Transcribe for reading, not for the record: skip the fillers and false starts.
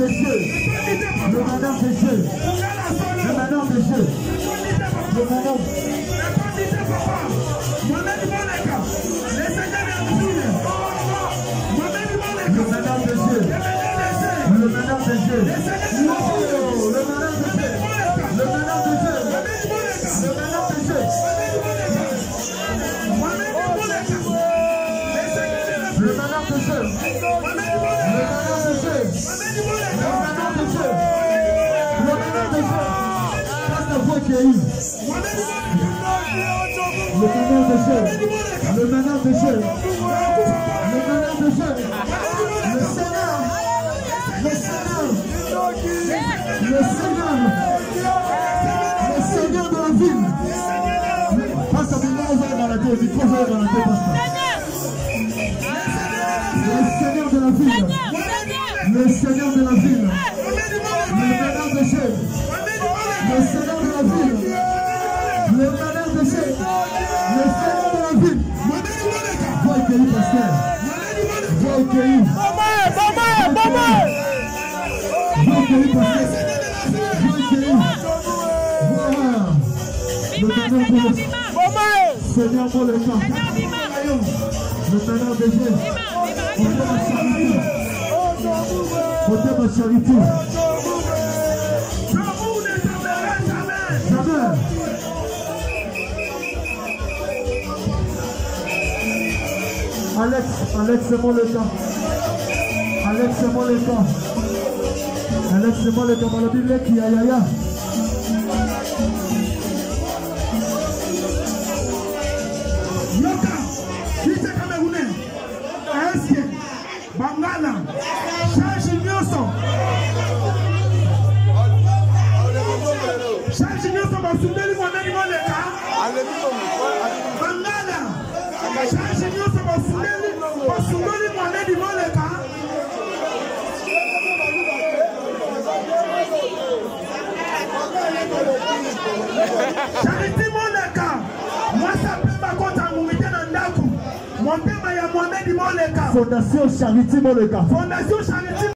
Le manant des jeux. Le manant des jeux. Le manant. Le manant des jeux. Le manant des jeux. Le manant des jeux. Le manant des jeux. Le manant des jeux. Le manant des jeux. Le meneur de jeu, le seigneur de la ville. Passe à mon nom dans la tête, il faut dans la tête, le seigneur de la ville, le seigneur de la ville, le meneur de jeu, le seigneur de la ville, le meneur de jeu, le seigneur de la ville. Voix accueillie, pasteur. Voix accueillie. Voix accueillie, pasteur. Voix accueillie. Voilà. Le meneur de jeu. Seigneur pour le camp. Le meneur de jeu. Portez ma charité. Jamais. Alex, c'est moi le temps. Alex, c'est moi le temps. Alex, c'est moi le temps. Dans la Bible, qui a yaya. Yoka, qui est Camerounais, Est, Bangala, Charles Nyoso. Charles Nyoso, Basundeli, Mwanani, Moleka. Bangala, Charles Nyoso, Basundeli, Mwanani, Moleka. Charity Moleka, moi ça peut pas compter à mon métier dans Ndaku. Mon thème est Mohamed Moleka. Fondation Charity Moleka. Fondation Charity.